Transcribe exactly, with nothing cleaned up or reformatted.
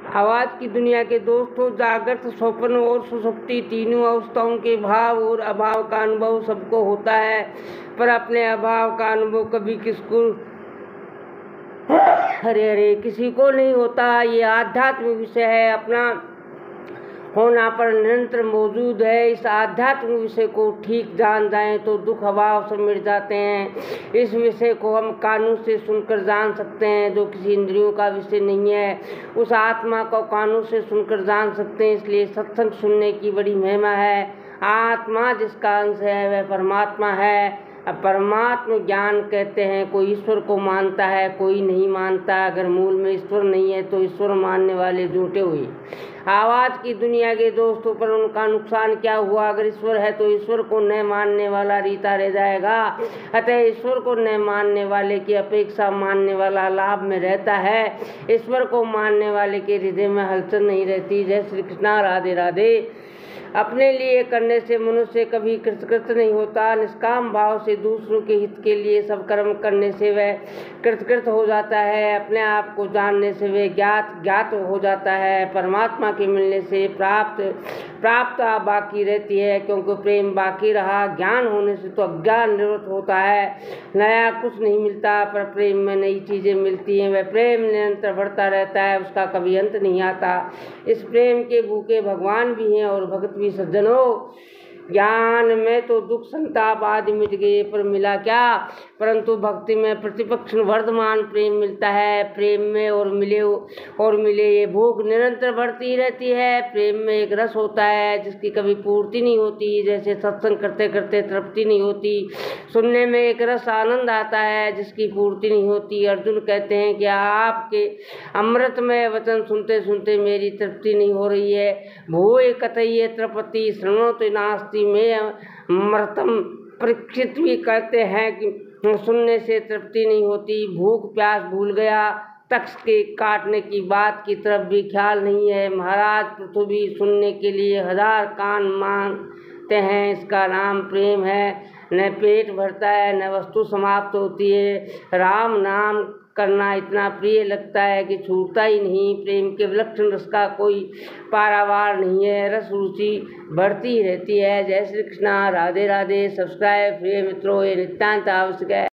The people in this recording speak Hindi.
आवाज़ की दुनिया के दोस्तों, जागृत, स्वप्न और सुषुप्ति तीनों अवस्थाओं के भाव और अभाव का अनुभव सबको होता है, पर अपने अभाव का अनुभव कभी किसको हरे हरे किसी को नहीं होता। ये आध्यात्मिक विषय है, अपना होना पर निरंतर मौजूद है। इस आध्यात्मिक विषय को ठीक जान जाएं तो दुख अभाव सब मिट जाते हैं। इस विषय को हम कानों से सुनकर जान सकते हैं, जो किसी इंद्रियों का विषय नहीं है। उस आत्मा को कानों से सुनकर जान सकते हैं, इसलिए सत्संग सुनने की बड़ी महिमा है। आत्मा जिसका अंश है वह परमात्मा है। अब परमात्मा ज्ञान कहते हैं, कोई ईश्वर को मानता है, कोई नहीं मानता। अगर मूल में ईश्वर नहीं है तो ईश्वर मानने वाले झूठे हुए। आवाज़ की दुनिया के दोस्तों, पर उनका नुकसान क्या हुआ? अगर ईश्वर है तो ईश्वर को न मानने वाला रीता रह जाएगा। अतः ईश्वर को न मानने वाले की अपेक्षा मानने वाला लाभ में रहता है। ईश्वर को मानने वाले के हृदय में हलचल नहीं रहती। जय श्री कृष्णा, राधे राधे। अपने लिए करने से मनुष्य कभी कृतकृत नहीं होता। निष्काम भाव से दूसरों के हित के लिए सब कर्म करने से वह कृतकृत हो जाता है। अपने आप को जानने से वह ज्ञात ज्ञात हो जाता है। परमात्मा के मिलने से प्राप्त प्राप्त बाकी रहती है, क्योंकि प्रेम बाकी रहा। ज्ञान होने से तो अज्ञान निवृत्त होता है। नया कुछ नहीं मिलता, पर प्रेम में नई चीज़ें मिलती हैं। वह प्रेम निरंतर बढ़ता रहता है, उसका कभी अंत नहीं आता। इस प्रेम के भूखे भगवान भी हैं और भगत भी। सज्जनों, ज्ञान में तो दुख संताप आदि मिट गए, पर मिला क्या? परंतु भक्ति में प्रतिपक्ष वर्धमान प्रेम मिलता है। प्रेम में और मिले और मिले ये भूख निरंतर बढ़ती रहती है। प्रेम में एक रस होता है जिसकी कभी पूर्ति नहीं होती। जैसे सत्संग करते करते तृप्ति नहीं होती, सुनने में एक रस आनंद आता है जिसकी पूर्ति नहीं होती। अर्जुन कहते हैं कि आपके अमृतमय वचन सुनते सुनते मेरी तृप्ति नहीं हो रही है। भूय कथय्ये तृप्ति शृणोतु नास्ति में मृतम। परीक्षित भी कहते हैं कि सुनने से तृप्ति नहीं होती। भूख प्यास भूल गया, तख्त के काटने की बात की तरफ भी ख्याल नहीं है। महाराज पृथ्वी सुनने के लिए हजार कान मांगते हैं। इसका नाम प्रेम है। न पेट भरता है, न वस्तु समाप्त होती है। राम नाम करना इतना प्रिय लगता है कि छूटता ही नहीं। प्रेम के विलक्षण रस का कोई पारावार नहीं है। रस रुचि बढ़ती रहती है। जय श्री कृष्णा, राधे राधे। सब्सक्राइब प्रिय मित्रों, ये नितांत आवश्यक है।